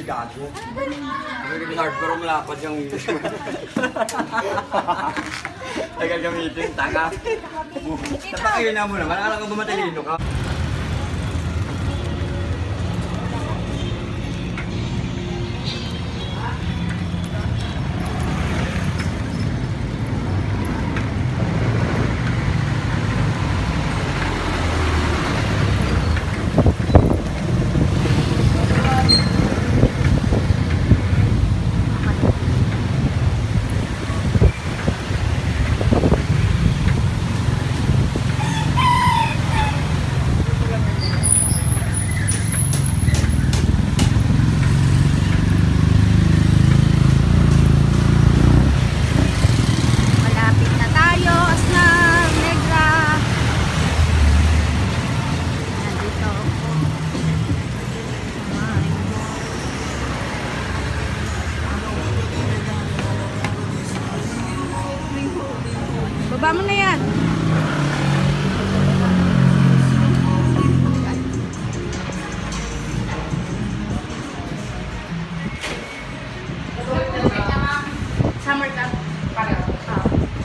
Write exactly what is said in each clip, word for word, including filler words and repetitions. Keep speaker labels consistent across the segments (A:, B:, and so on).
A: gago. Hindi hardcore mo lapad yung English mo. Tagal gamitin, tanga. Napakina mo naman, akala ko ba matalino ka?
B: Baba mo na yan. Summer camp. Pareho. Ah.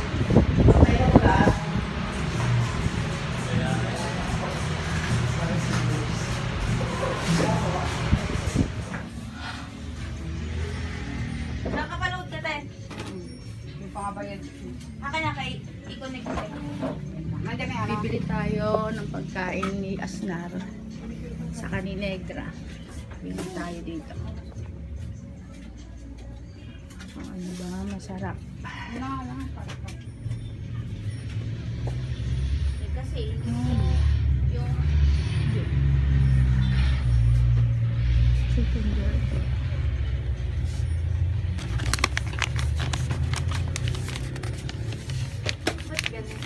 C: Nakapaload ka tayo.
B: Yung pangabayan.
C: Haka na kay i-connect tayo.
B: Bibili tayo ng pagkain ni Asnar sa Kaninegra. Bibili tayo dito. Oh, ano ba? Masarap.
C: Eh, kasi
B: Mm.
C: yung
B: Chicken joy.
C: ba't ganun?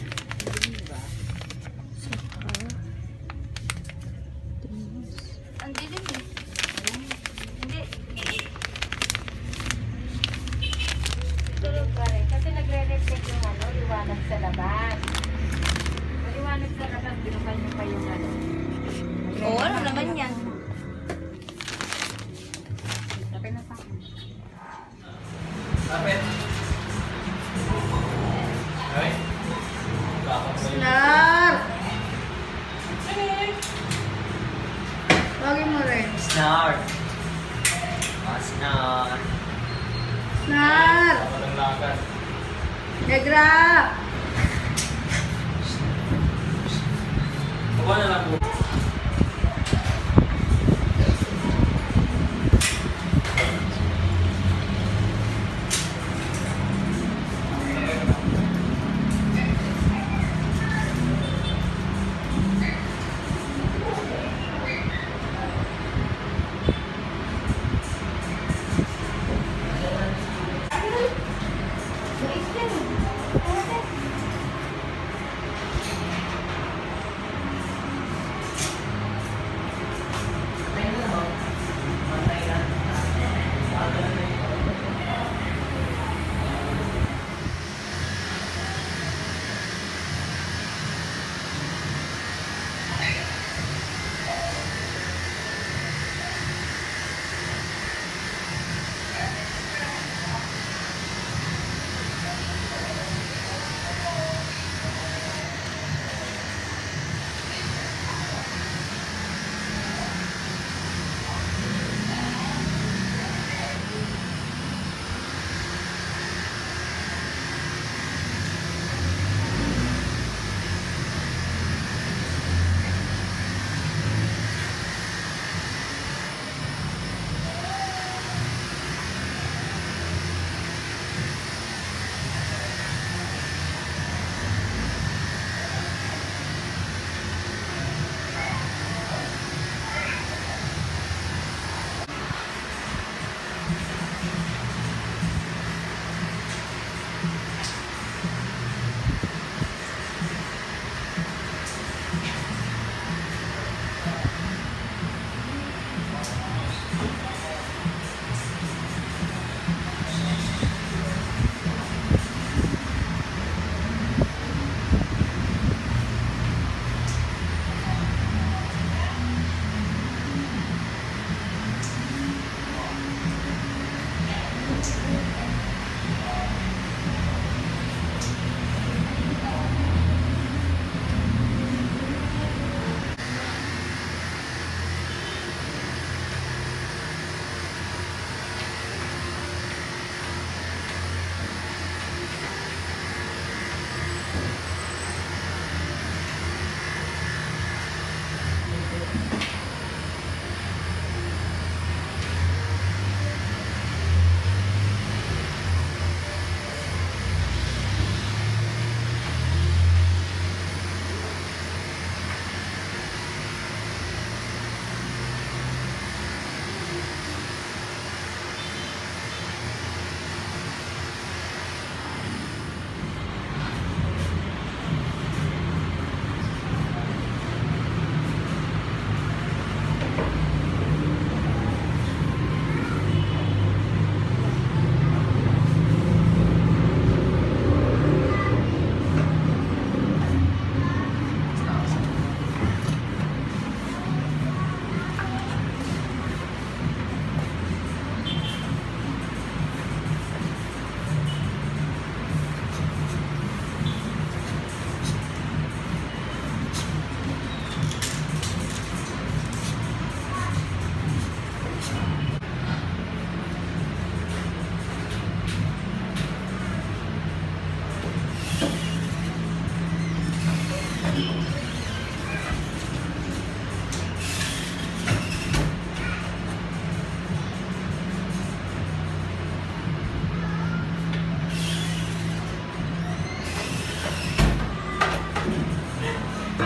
C: Ang dilim eh. Hindi. Tulog pa rin. Kasi nagre-reflect yung ano, liwanag sa labas. Liwanag sa labas, binukan nyo pa yung ano. Oo, ano naman yan?
A: Kapit. Okay?
B: Asnar! Tawagin mo rin.
A: Snar. Snar.
B: Asnar!
A: Walang lakan.
B: Negra!
A: Kuha na lang po.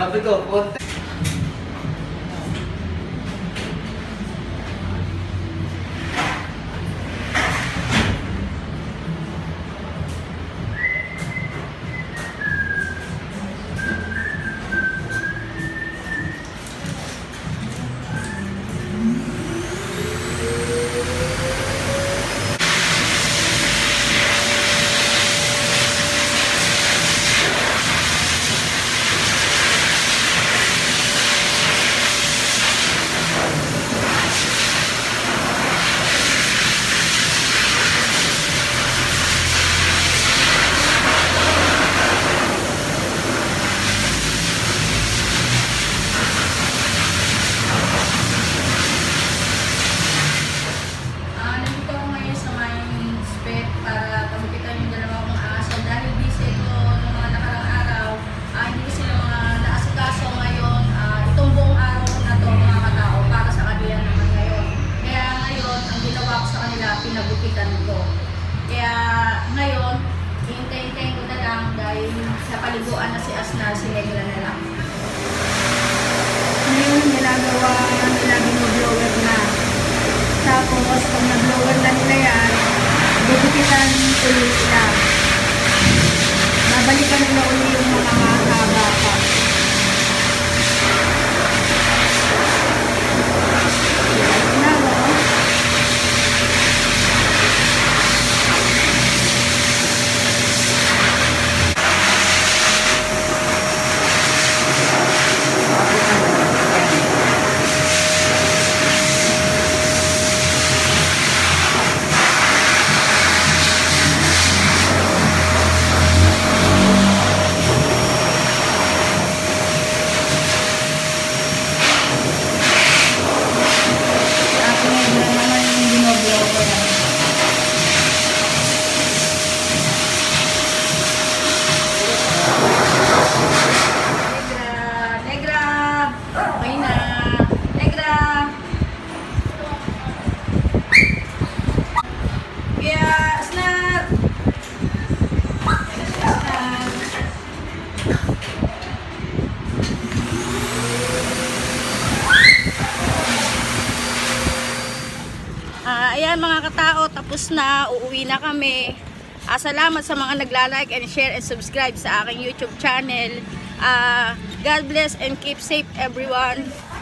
A: Sabi ko, konti.
B: Ah, nandito ako ngayon sa may spec para pagupitan yung dalawang mga aso. Dahil busy ito noong mga nakarang araw, ah, hindi sila mga naasikaso ngayon. Ah, itong buong araw na to mga katao para sa kanila naman ngayon. Kaya ngayon, ang ginawa ko sa kanila, pinagupitan ko. Kaya ngayon, hintay-hintayin ko na lang dahil sa paliguan na si Asnar, si Negra na lang. Ngayon, ginagawa nila binoblower na. Tapos, pag nag-blower na nila yan, gugupitan ulit sila. Babalikan nila ulit yung mga mahaba pa. Na, no? Ako ngayon na naman yung binoblower. Negra! Negra! Okay na! Negra! Kaya, Asnar! Asnar! Ah, ayan mga katao, tapos na, uuwi na kami. Ah, salamat sa mga nagla-like and share and subscribe sa aking YouTube channel. Ah, God bless and keep safe everyone.